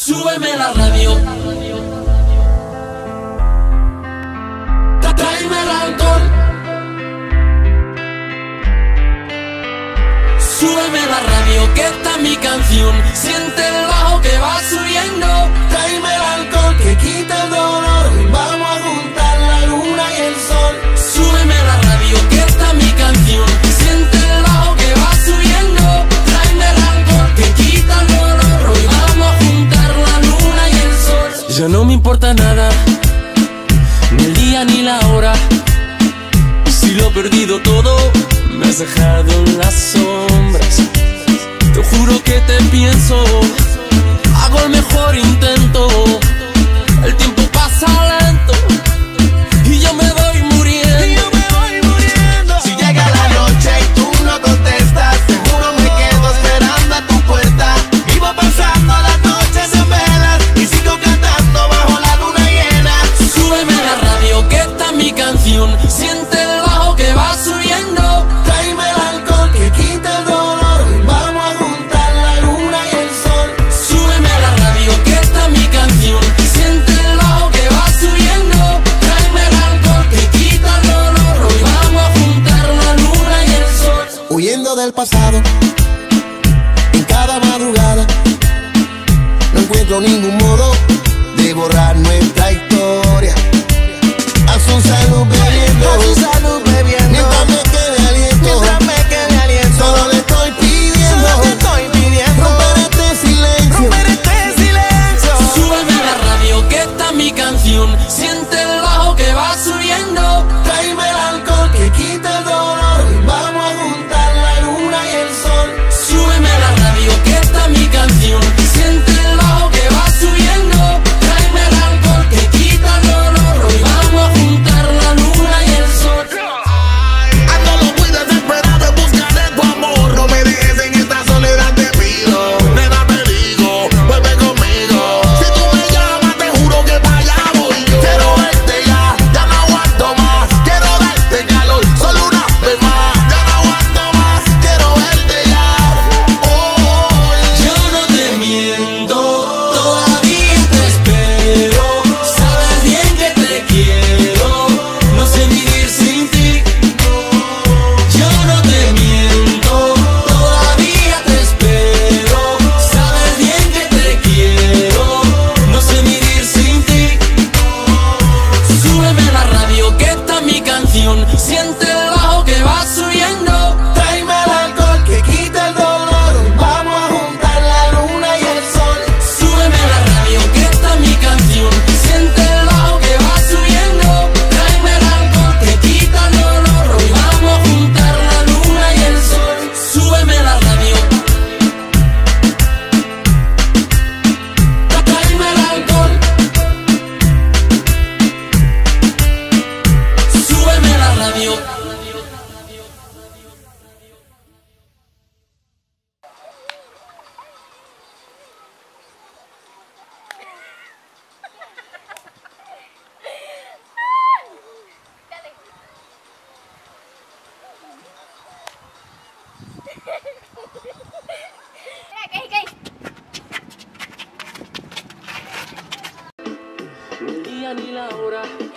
Súbeme la radio. Tráeme el alcohol. Súbeme la radio, que esta es mi canción. Siente el bajo que va subiendo. Tráeme el alcohol que quita el dolor. Vamos a juntar la luna y el sol. Súbeme la radio, que esta es mi canción. Siente el bajo que va subiendo. Tráeme el alcohol que quita el dolor. Hoy vamos a juntar la luna y el sol. Ya no me importa nada, ni el día ni la hora. Si lo he perdido todo, me has dejado en las sombras. Te juro que te pienso, hago el mejor intento. El tiempo pasa lento y yo me voy muriendo. Si llega la noche y tú no contestas, seguro me quedo esperando a tu puerta. Vivo pasando las noches en velas y sigo cantando bajo la luna llena. Súbeme la radio, que esta es mi canción. Siente el bajo que va subiendo. Tráeme el alcohol que quita el dolor. Vamos a juntar la luna y el sol. Súbeme la radio, que esta es mi canción. Siente el bajo que va subiendo. Tráeme el alcohol que quita el dolor. Hoy vamos a juntar la luna y el sol. Huyendo del pasado, en cada madrugada, no encuentro ningún modo de borrar nuestra historia. A su salud bebiendo, mientras me quede aliento, solo le estoy pidiendo, romper este silencio. Súbeme la radio, que esta es mi canción. Siente el bajo que va subiendo. Tráeme el alcohol que quita el dolor. Vamos a juntar la luna y el sol. Súbeme la radio, que esta es mi canción. Siente el bajo que va subiendo. Tráeme el alcohol que quita el dolor. Hoy vamos a juntar la luna y el sol. Ando muy desesperado en busca de tu amor. No me dejes en esta soledad, te pido. Nena, te digo, vuelve conmigo. Si tú me llamas, te juro que para allá voy yo. Quiero verte ya no aguanto más. Quiero darte calor, solo una vez más. Ya no aguanto más, quiero verte ya. Yo no te miento, todavía te espero. Sabes bien que te quiero, no sé vivir sin ti. Yo no te miento, todavía te espero. Sabes bien que te quiero, no sé vivir sin ti. Súbeme la radio, que esta es mi canción. Siente el bajo que va subiendo. Tráeme el alcohol que quita el dolor. Vamos a juntar la luna y el sol. Súbeme la radio, que esta es mi canción. Siente el bajo que va subiendo. Tráeme el alcohol que quita el dolor. Hoy vamos a juntar la luna y el sol. Súbeme la radio. Tráeme el alcohol. Súbeme la radio. Ni el día ni la hora.